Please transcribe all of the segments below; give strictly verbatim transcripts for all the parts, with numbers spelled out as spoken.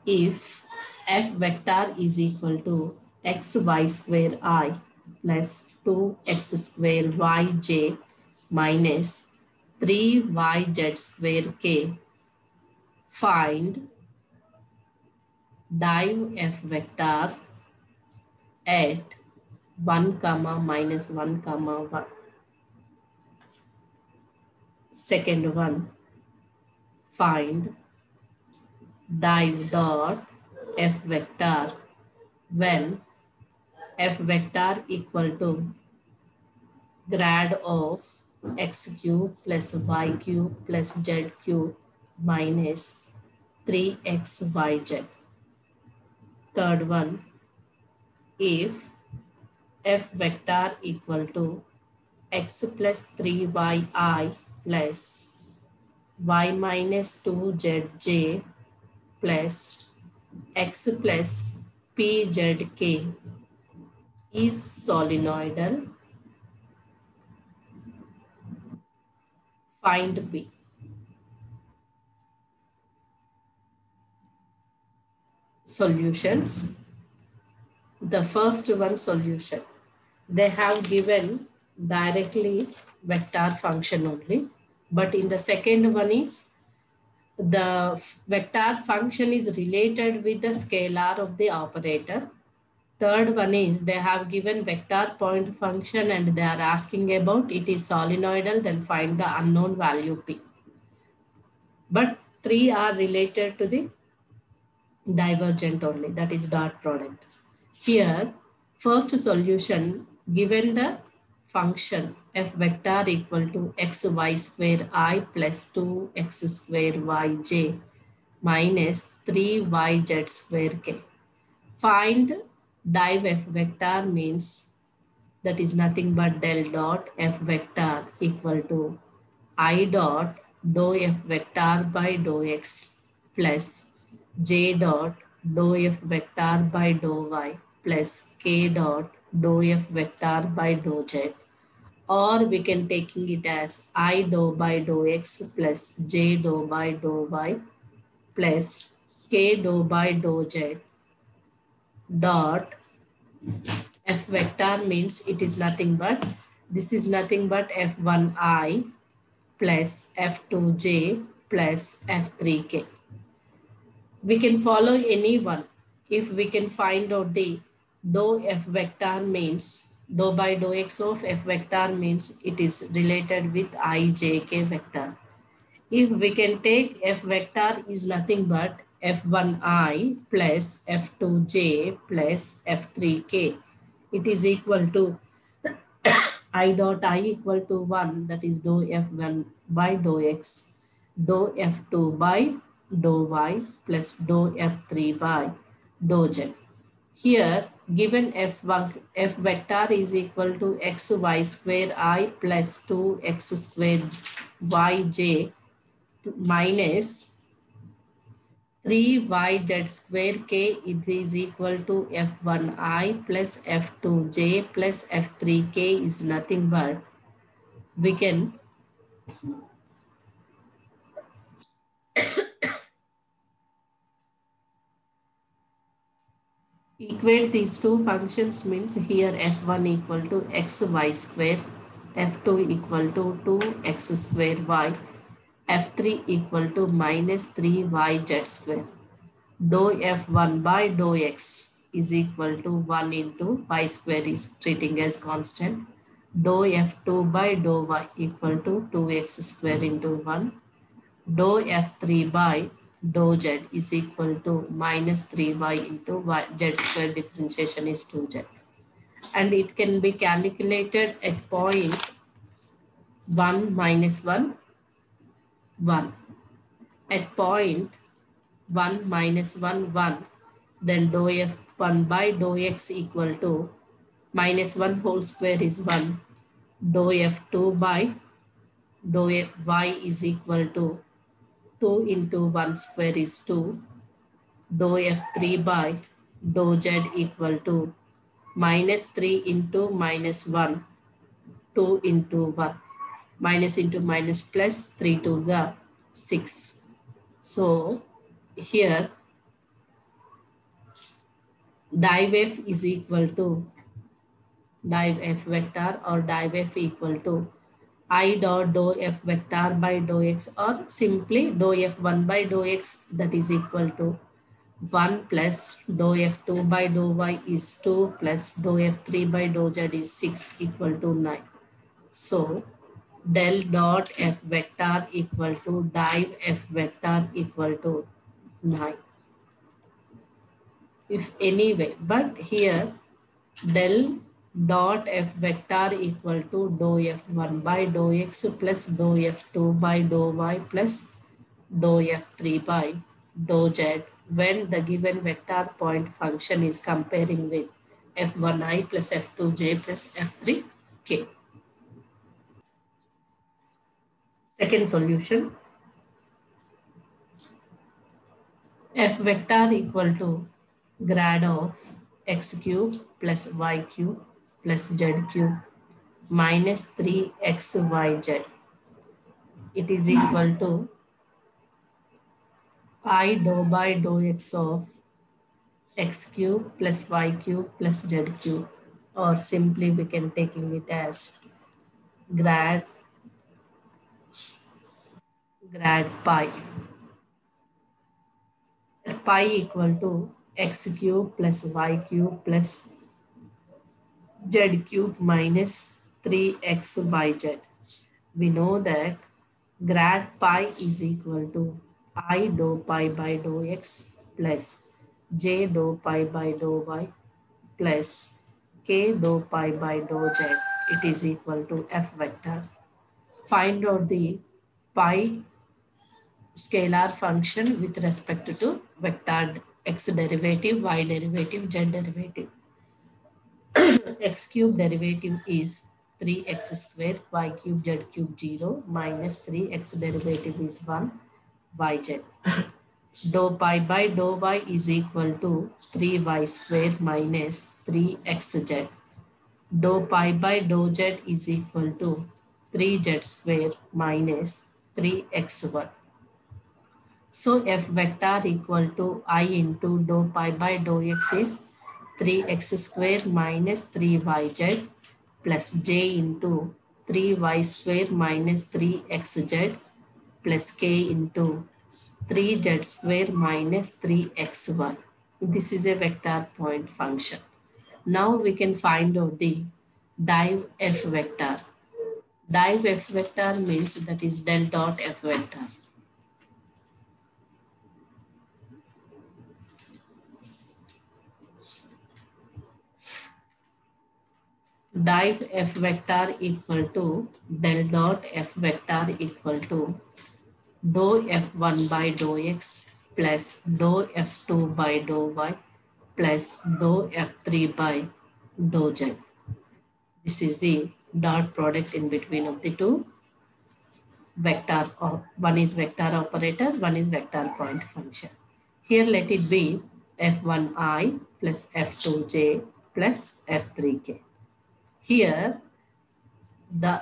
if f vector is equal to xy square I plus two x square yj minus three y z square k, find div f vector at one comma minus one comma one. Second one, find div dot f vector when f vector equal to grad of x cube plus y cube plus z cube minus three x yz. Third one, if f vector equal to x plus three yi plus y minus two zj plus x plus pzk is solenoidal, find p. Solutions. The first one solution. They have given directly vector function only, but in the second one is the vector function is related with the scalar of the operator. Third one is they have given vector point function and they are asking about it is solenoidal, then find the unknown value p. But three are related to the divergent only, that is dot product. Here, first solution, given the function f vector equal to xy square I plus two x square yj minus three y z square k. Find div f vector means that is nothing but del dot f vector equal to I dot dou f vector by dou x plus j dot dou f vector by dou y plus k dot dou f vector by dou z, or we can taking it as I dou by dou x plus j dou by dou y plus k dou by dou z dot f vector means it is nothing but this is nothing but f one I plus f two j plus f three k. We can follow any one. If we can find out the dou f vector means dou by dou x of f vector means it is related with I j k vector. If we can take f vector is nothing but f one I plus f two j plus f three k. It is equal to I dot I equal to one, that is dou f one by dou x, dou f two by dou y plus dou f three by dou z. Here given f one, f vector is equal to xy square I plus two x square yj minus three y z square k, it is equal to f one I plus f two j plus f three k is nothing but we can equate these two functions means here f one equal to xy square, f two equal to two x square y, f three equal to minus three y z square. Dou f one by dou x is equal to one into y square is treating as constant. Dou f two by dou y equal to two x square into one. Dou f three by dou z is equal to minus three y into y, z square differentiation is two z. And it can be calculated at point one minus one, one. At point one minus one, one. Then dou f one by dou x equal to minus one whole square is one. Dou f two by dou f y is equal to two into one square is two. Dou f three by dou z equal to minus three into minus one, two into one. Minus into minus plus, three twos are six. So here div f is equal to div f vector or div f equal to I dot dou f vector by dou x, or simply dou f one by dou x, that is equal to one plus dou f two by dou y is two plus dou f three by dou z is six equal to nine. So del dot f vector equal to div f vector equal to nine. If anyway, but here del dot f vector equal to dou f one by dou x plus dou f two by dou y plus dou f three by dou z when the given vector point function is comparing with f one i plus f two j plus f three k. Second solution, f vector equal to grad of x cube plus y cube plus z cube minus three x y z. It is equal to I dou by dou x of x cube plus y cube plus z cube, or simply we can taking it as grad grad pi. Pi equal to x cube plus y cube plus z cube minus three x y z. We know that grad pi is equal to I dou pi by dou x plus j dou pi by dou y plus k dou pi by dou z. It is equal to f vector. Find out the pi scalar function with respect to vector x derivative, y derivative, z derivative. X cube derivative is three x square, y cube, z cube zero, minus three x derivative is one, yz. Dou pi by dou y is equal to three y square minus three xz. Dou pi by dou z is equal to three z square minus three x one. So f vector equal to I into dou pi by dou x is three x square minus three y z plus j into three y square minus three x z plus k into three z square minus three x one. This is a vector point function. Now we can find out the div f vector. Div f vector means that is del dot f vector. Div f vector equal to del dot f vector equal to dou f one by dou x plus dou f two by dou y plus dou f three by dou z. This is the dot product in between of the two vector, or one is vector operator, one is vector point function. Here let it be f one i plus f two j plus f three k. Here the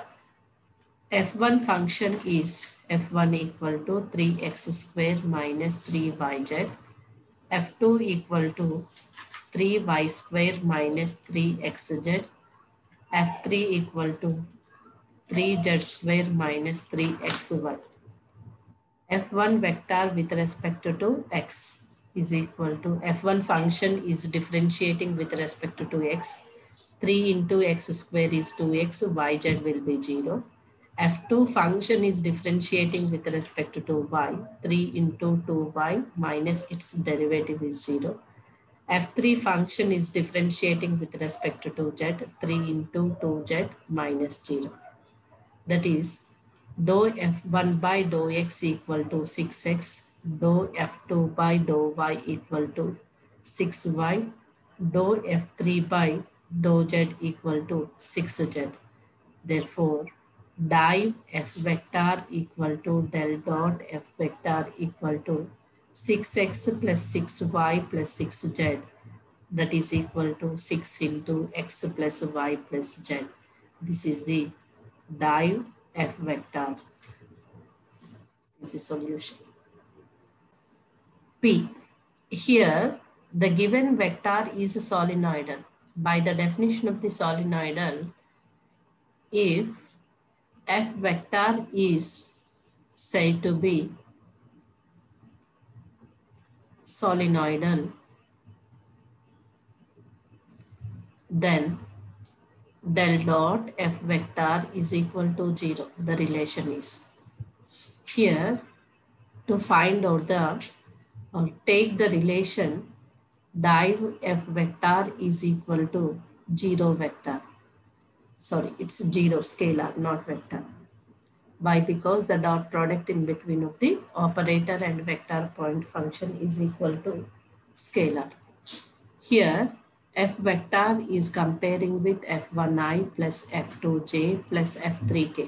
f one function is f one equal to three x square minus three y z, f two equal to three y square minus three x z, f three equal to three z square minus three x y. f one vector with respect to x is equal to f one function is differentiating with respect to x. three into x square is two x, yz will be zero. f two function is differentiating with respect to y. three into two y minus its derivative is zero. f three function is differentiating with respect to z. three into two z minus zero. That is dou f one by dou x equal to six x, dou f two by dou y equal to six y, dou f three by dou z equal to six z. Therefore, div f vector equal to del dot f vector equal to six x plus six y plus six z, that is equal to six into x plus y plus z. This is the div f vector. This is solution. P. Here The given vector is solenoidal. By the definition of the solenoidal, if F vector is said to be solenoidal, then del dot F vector is equal to zero. The relation is. Here, to find out the, or take the relation, div F vector is equal to zero vector. Sorry, it's zero scalar, not vector. Why? Because the dot product in between of the operator and vector point function is equal to scalar. Here, F vector is comparing with F one I plus F two J plus F three K.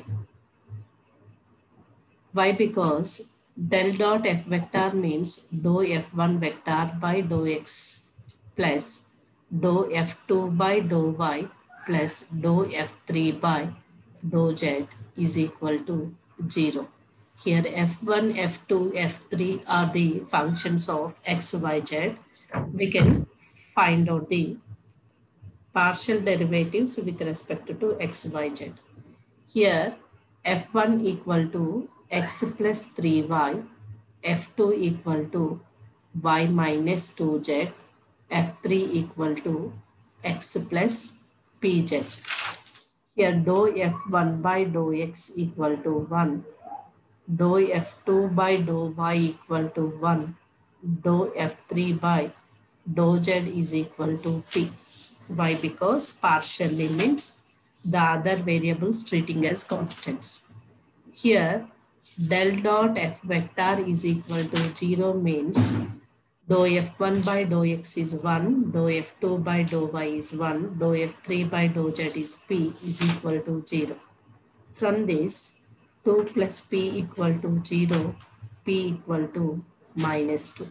Why? Because del dot F vector means dou F one vector by dou X plus dou F two by dou Y plus dou F three by dou Z is equal to zero. Here F one, F two, F three are the functions of X, Y, Z. We can find out the partial derivatives with respect to X, Y, Z. Here F one equal to X plus three Y, F two equal to Y minus two Z, F three equal to X plus P Z. Here dou F one by dou X equal to one, dou F two by dou Y equal to one, dou F three by dou Z is equal to P. Why? Because partially means the other variables treating as constants. Here del dot F vector is equal to zero means dou F one by dou X is one, dou F two by dou Y is one, dou F three by dou Z is P is equal to zero. From this, two plus P equal to zero, P equal to minus two.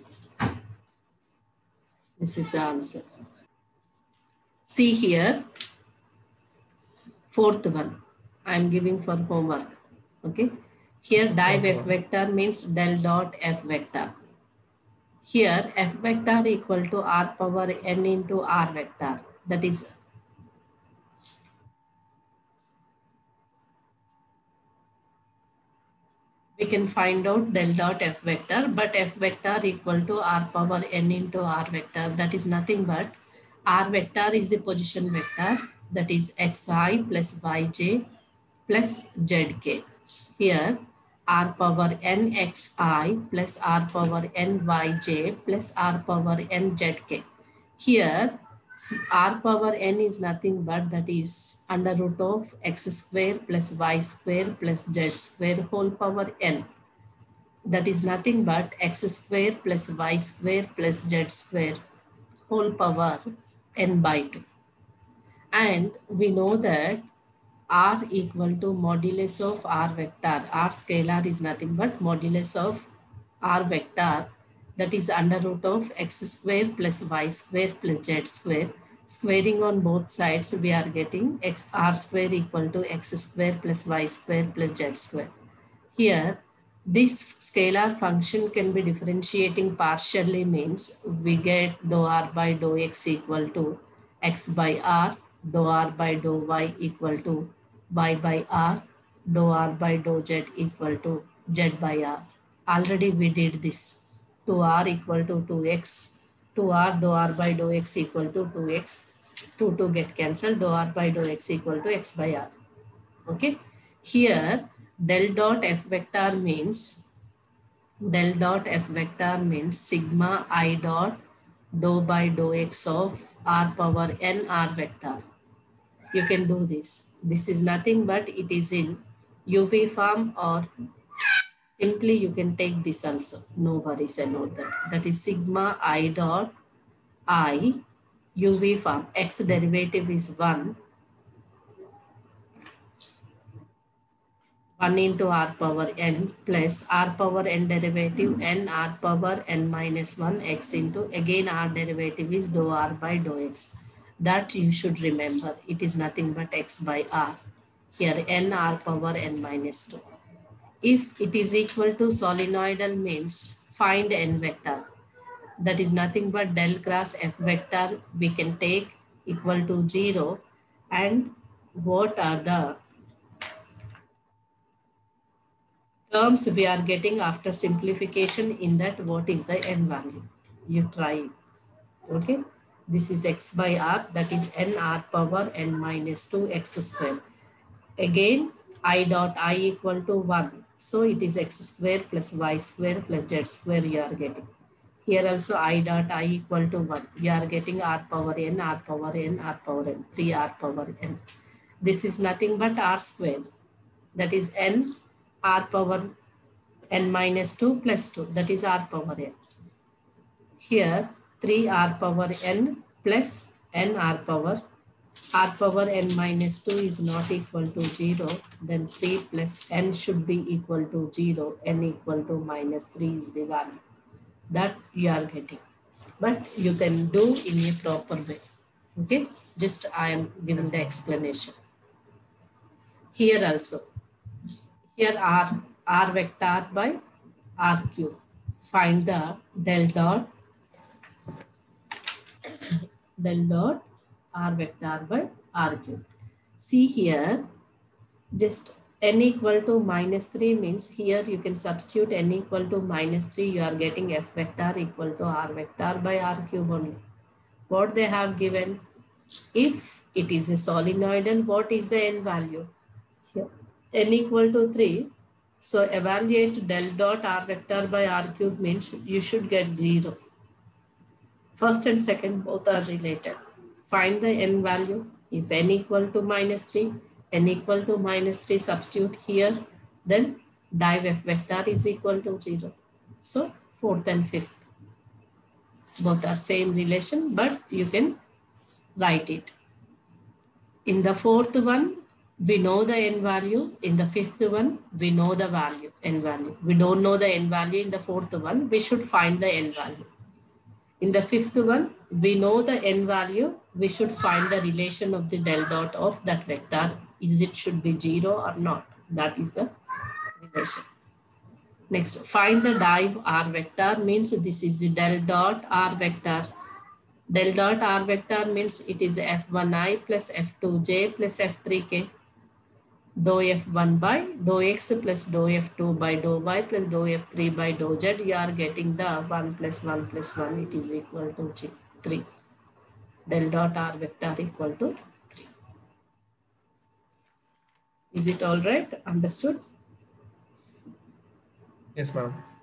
This is the answer. See here, fourth one, I am giving for homework. Okay. Here div F vector means del dot F vector. Here F vector equal to R power n into R vector. That is, we can find out del dot F vector, but F vector equal to R power n into R vector. That is nothing but R vector is the position vector, that is xi plus yj plus zk. Here R power n xi plus R power n yj plus R power n zk. Here R power n is nothing but that is under root of x square plus y square plus z square whole power n. That is nothing but x square plus y square plus z square whole power n by two. And we know that R equal to modulus of R vector. R scalar is nothing but modulus of R vector, that is under root of x square plus y square plus z square. Squaring on both sides, we are getting x r square equal to x square plus y square plus z square. Here, this scalar function can be differentiating partially means we get dou r by dou x equal to x by r, dou r by dou y equal to y by r, dou r by dou z equal to z by r. Already we did this. two r equal to two x, two r dou r by dou x equal to two x, two to get cancelled, dou r by dou x equal to x by r. Okay. Here del dot F vector means del dot F vector means sigma I dot dou by dou x of r power n r vector. You can do this. This is nothing but it is in U V form, or simply you can take this also. No worries about that. That is sigma I dot I U V form. X derivative is one. one into r power n plus r power n derivative n r power n minus one x into again r derivative is dou r by dou x. That you should remember. It is nothing but x by r. Here n r power n minus two. If it is equal to solenoidal means find n vector. that is nothing but del cross f vector we can take equal to zero. And what are the terms we are getting after simplification in that? What is the n value? You try it. Okay, this is x by r, that is n r power n minus two x square. Again, I dot I equal to one, so it is x square plus y square plus z square you are getting. Here also I dot I equal to one, you are getting r power n, r power n, r power n, three r power n. This is nothing but r square, that is n r power n minus two plus two, that is r power n. Here three r power n plus n r power, r power n minus two is not equal to zero, then three plus n should be equal to zero, n equal to minus three is the value that you are getting. But you can do in a proper way. Okay, just I am giving the explanation. Here also, here r, r vector by r cube. Find the del dot, del dot r vector by r cube. See here, just n equal to minus three means here you can substitute n equal to minus three, you are getting f vector equal to r vector by r cube only. What they have given, if it is a solenoidal, what is the n value? Here n equal to three, so evaluate del dot r vector by r cube means you should get zero. First and second both are related. Find the n value. If n equal to minus three, n equal to minus three, substitute here, then div f vector is equal to zero. So fourth and fifth, both are same relation, but you can write it. In the fourth one, we know the n value. In the fifth one, we know the value, n value. We don't know the n value in the fourth one, we should find the n value. In the fifth one, we know the n value, we should find the relation of the del dot of that vector. Is it should be zero or not? That is the relation. Next, find the div r vector means this is the del dot r vector. Del dot r vector means it is f one i plus f two j plus f three k. Dou f one by dou x plus dou f two by dou y plus dou f three by dou z, you are getting the one plus one plus one, it is equal to three. Del dot r vector equal to three. Is it all right? Understood? Yes, ma'am.